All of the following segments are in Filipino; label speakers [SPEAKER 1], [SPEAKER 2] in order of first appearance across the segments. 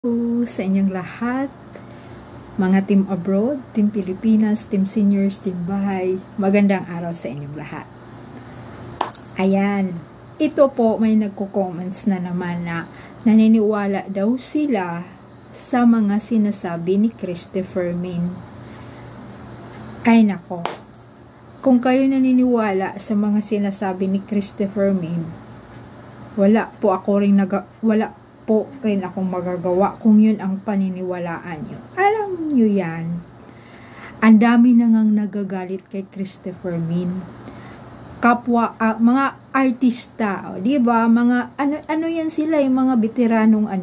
[SPEAKER 1] Sa inyong lahat, mga team abroad, team Pilipinas, team seniors, team bahay, magandang araw sa inyong lahat. Ayan, ito po may nagko-comments na naman na naniniwala daw sila sa mga sinasabi ni Christopher Min. Ay nako, kung kayo naniniwala sa mga sinasabi ni Christopher Min, wala po rin akong magagawa kung yun ang paniniwalaan nyo. Alam nyo yan, ang dami nang nagagalit kay Christopher Min. Kapwa, mga artista, di ba? Mga, ano yan sila, yung mga veteranong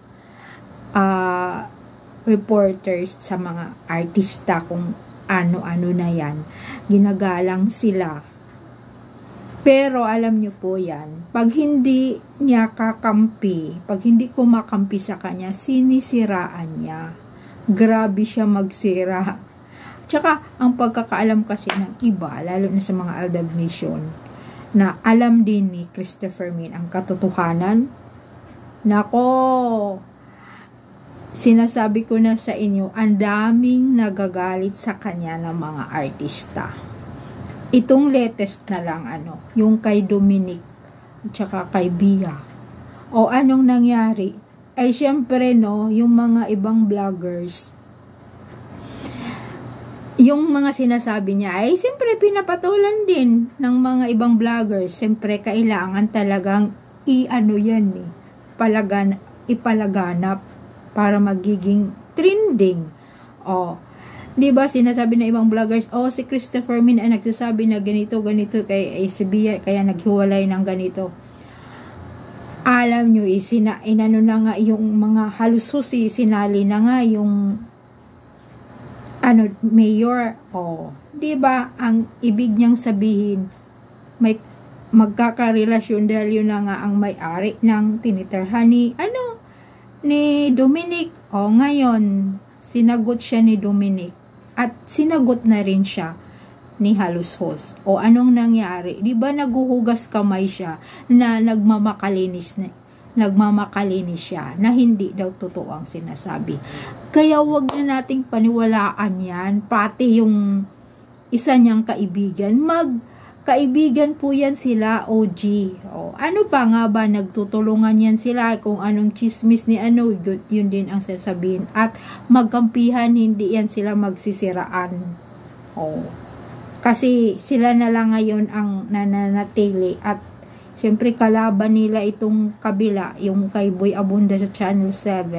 [SPEAKER 1] reporters sa mga artista, kung ano-ano na yan. Ginagalang sila. Pero alam nyo po yan, pag hindi niya kakampi, pag hindi kumakampi sa kanya, sinisiraan niya. Grabe siya magsira. Tsaka, ang pagkakaalam kasi ng iba, lalo na sa mga Aldab Nation, na alam din ni Christopher Min ang katotohanan. Nako, sinasabi ko na sa inyo, ang daming nagagalit sa kanya ng mga artista. Itong latest na lang, yung kay Dominic, tsaka kay Bia. O anong nangyari? Ay syempre, yung mga ibang vloggers, yung mga sinasabi niya, ay siyempre pinapatulan din ng mga ibang vloggers. Siyempre, kailangan talagang ipalaganap para magiging trending. O, diba, sinasabi ng ibang vloggers, si Christopher Min ay nagsasabi na ganito, kay si Bia, kaya naghiwalay ng ganito. Alam nyo, inano na nga yung mga halususi, sinali na nga yung mayor, diba, ang ibig niyang sabihin, may magkakarelasyon dahil yun na nga ang may-ari ng tinitirhan ni Dominic. Ngayon, sinagot siya ni Dominic. At sinagot na rin siya ni Halushos. Anong nangyari? Di ba naguhugas kamay siya na nagmamakalinis siya na hindi daw totoo ang sinasabi. Kaya wag na nating paniwalaan yan. Pati yung isa niyang kaibigan. Kaibigan po yan sila, OG. Ano pa nga ba? Nagtutulungan yan sila. Kung anong chismis ni yun din ang sasabihin. At magkampihan, hindi yan sila magsisiraan. Kasi sila na lang ngayon ang nananatili. At syempre kalaban nila itong kabila, yung kay Boy Abunda sa Channel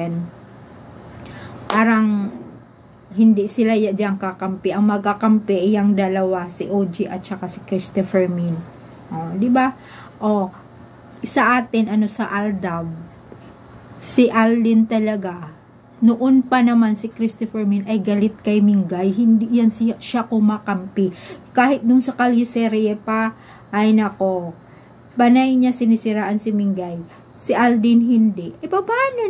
[SPEAKER 1] 7. Parang hindi sila diyan kakampi. Ang magkakampi yung dalawa, si OG at saka si Christopher Min. Di ba? Sa atin sa Aldab, si Aldin talaga. Noon pa naman si Christopher Min ay galit kay Mingay. Hindi yan siya kumakampi. Kahit nung sa kalyeserye pa, ay nako, banay niya sinisiraan si Mingay. Si Aldin hindi. Paano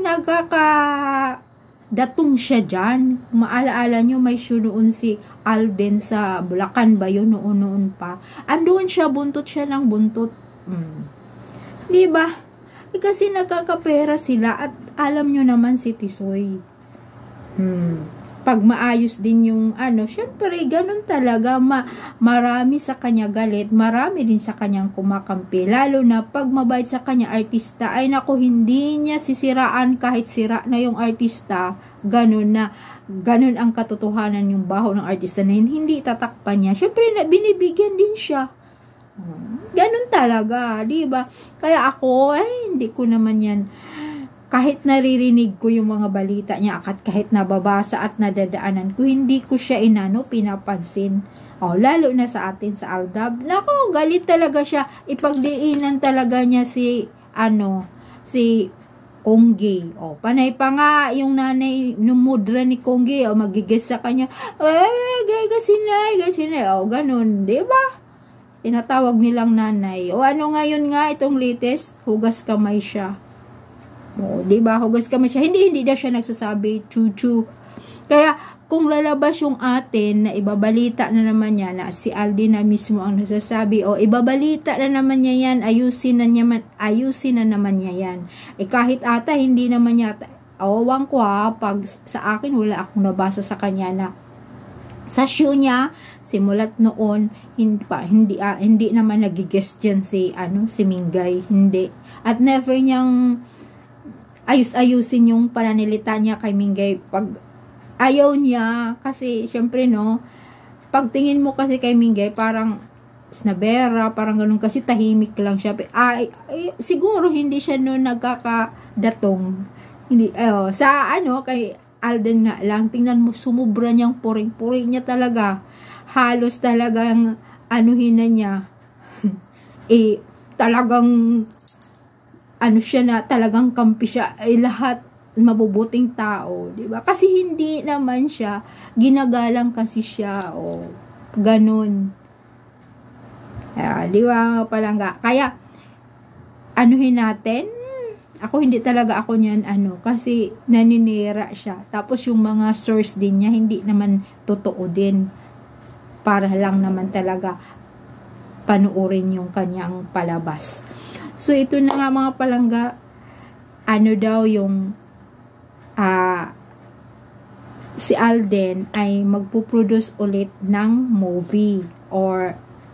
[SPEAKER 1] datong siya dyan? Maalaala nyo, may show noon si Alden sa Bulacan ba yun, noon pa. Andoon siya, buntot siya ng buntot. Diba? Kasi nagkakapera sila at alam nyo naman si Tisoy. Pag maayos din yung syempre, ganun talaga. Marami sa kanya galit, marami din sa kanyang kumakampi. Lalo na pag mabait sa kanya artista, ay nako, hindi niya sisiraan kahit sira na yung artista. Ganun ang katotohanan yung baho ng artista na yun. Hindi tatakpan niya. Syempre, binibigyan din siya. Ganun talaga, diba? Kaya ako, hindi ko naman yan. Kahit naririnig ko yung mga balita niya, at kahit nababasa at nadadaanan ko, hindi ko siya pinapansin. Lalo na sa atin sa Aldab. Nako, galit talaga siya. Ipagdiinan talaga niya si Konggi. Panay pa nga yung nanay numudra ni Konggi. Magigis sa kanya, gasinay. Ganun, diba? Tinatawag nilang nanay. Ngayon nga itong latest, hugas kamay siya. Diba? Hugas kamay siya. Hindi daw siya nagsasabi, chuchu. Kaya, kung lalabas yung atin, na ibabalita na naman niya, na si Aldi na mismo ang nagsasabi, ibabalita na naman niya yan, ayusin na naman niya yan. Kahit ata, hindi naman niya awang ko ha, pag sa akin wala akong nabasa sa kanya na sa show niya simulat noon hindi naman nagigest dyan si Mingay, hindi, at never niyang ayusin yung pananilita niya kay Mingay pag ayaw niya, kasi syempre no, pagtingin mo kasi kay Mingay parang snabera, parang ganun, kasi tahimik lang siya. Siguro hindi siya no nagkakadatong, hindi sa kay Alden nga lang, tingnan mo, sumubra niyang puring-puring niya talaga. Halos talagang anuhin na niya. Talagang siya na, talagang kampi siya. Lahat mabubuting tao, di ba? Kasi hindi naman siya, ginagalang kasi siya, ganun. Di ba palangga? Kaya, anuhin natin, ako hindi talaga ako niyan kasi naninira siya. Tapos yung mga source din niya hindi naman totoo din. Para lang naman talaga panuorin yung kanyang palabas. So ito na nga mga palangga, daw yung si Alden ay magpo-produce ulit ng movie or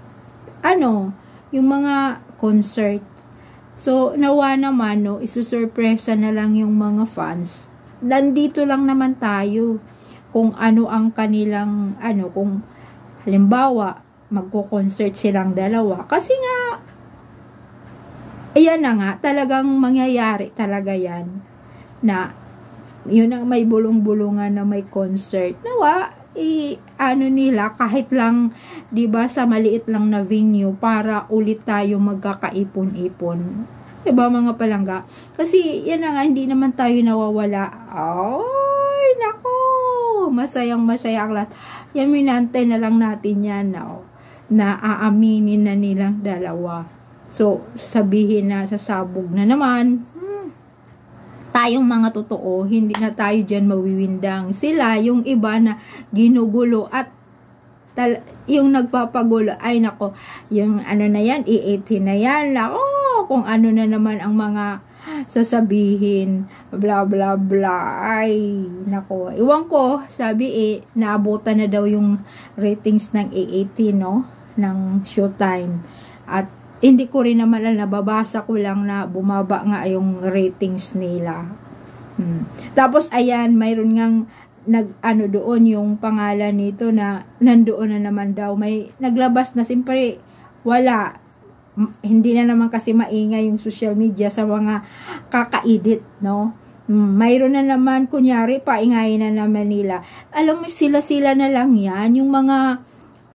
[SPEAKER 1] yung mga concert. So, nawa naman, isusurpresa na lang yung mga fans. Nandito lang naman tayo kung ano ang kanilang, kung halimbawa, magko-concert silang dalawa. Kasi nga, ayan na nga, talagang mangyayari talaga yan. Na, yun ang may bulong-bulungan na may concert. Nawa, nila, kahit lang, diba, sa maliit lang na venue, para ulit tayo magkakaipon-ipon. Diba, mga palangga? Kasi, yan na nga, hindi naman tayo nawawala. Ay, nako! Masayang-masaya ang lahat. Yan, minantay na lang natin yan, na aaminin na nilang dalawa. So, sabihin na, sasabog na naman, tayong mga totoo, hindi na tayo dyan mawiwindang. Sila, yung iba na ginugulo at yung nagpapagulo, ay nako, yung na yan, E18 na yan, nako, kung ano na naman ang mga sasabihin, bla bla bla, ay nako, iwan ko, sabi naabutan na daw yung ratings ng E18, no, ng Showtime, at hindi ko rin naman nababasa ko lang na bumaba nga yung ratings nila. Tapos ayan, mayroon ngang doon yung pangalan nito na nandoon na naman daw. May naglabas na, simpre wala. Hindi na naman kasi maingay yung social media sa mga kaka-edit, no? Mayroon na naman, kunyari, paingayin na naman nila. Alam mo, sila-sila na lang yan. Yung mga